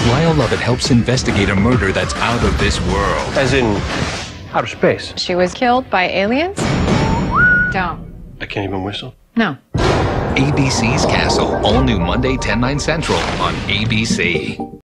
Lyle Lovett helps investigate a murder that's out of this world. As in outer space. She was killed by aliens? Don't. I can't even whistle. No. ABC's Castle, all new Monday, 10/9 Central on ABC.